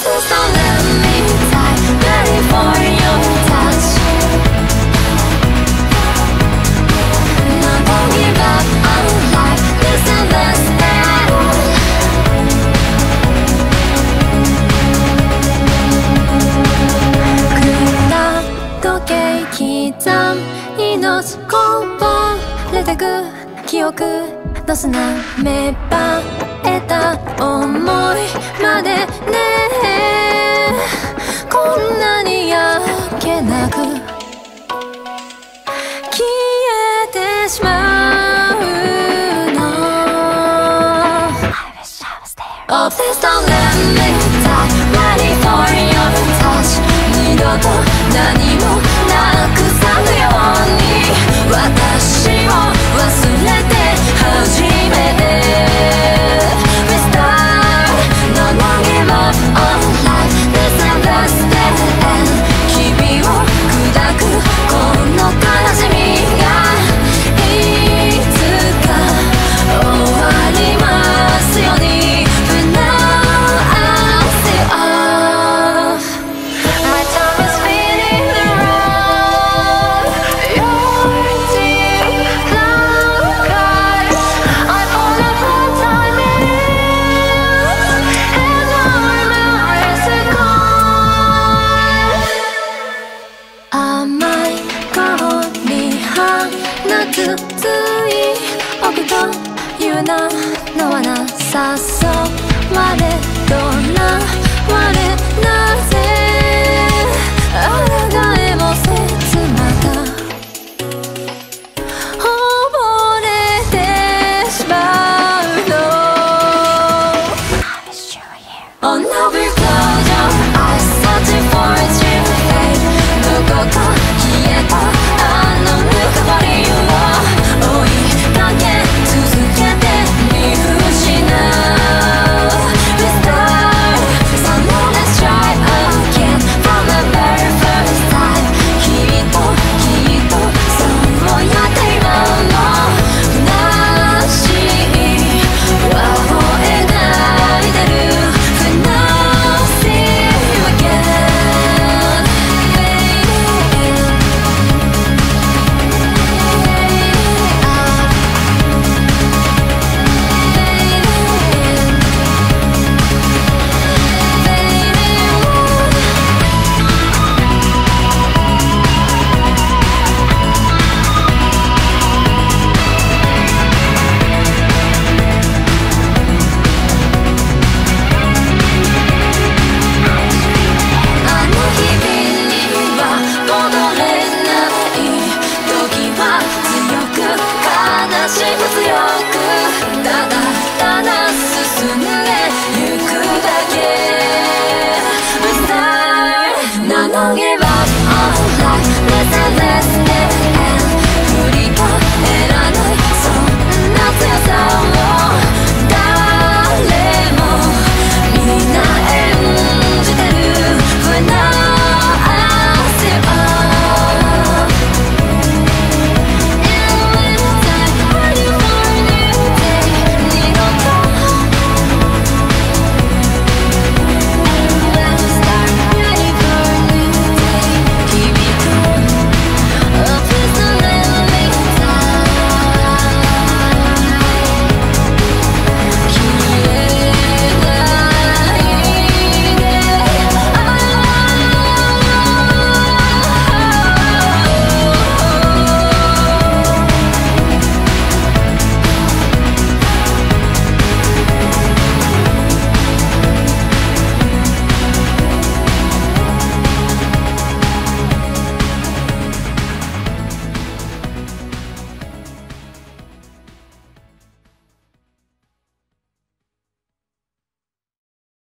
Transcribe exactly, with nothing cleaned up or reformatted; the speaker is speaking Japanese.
記憶の砂芽生えた想いまでね、こんなに焼けなく消えてしまうの。 Oh please don't let me die, ready for your touch。 二度と何もなくさぬように私を忘れて初めて We start No more give up on life This and that's the end 君を砕くこの悲しみがいつか終わりますように But now I'll stay off My time is speeding around Your deep love cries I fall apart time in And my memories are gone 甘い顔に放つつい奥という名のはな誘われとらわれない